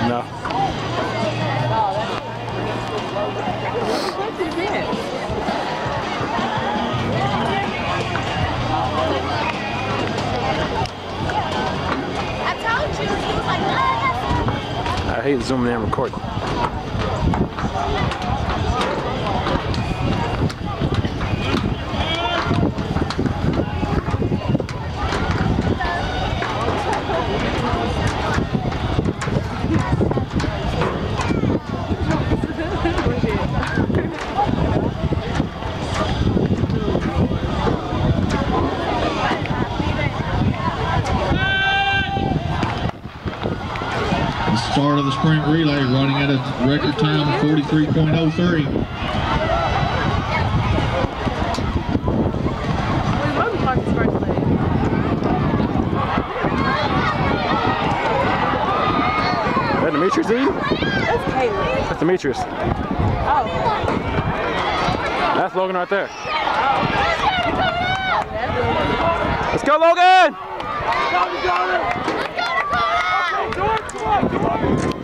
No. I hate zooming in and recording. Start of the sprint relay running at a record time of 43.03. Is that Demetrius, dude? That's Caleb. That's Demetrius. Oh. That's Logan right there. Let's go, Logan! Let's go, Dakota! Let's go, Dakota!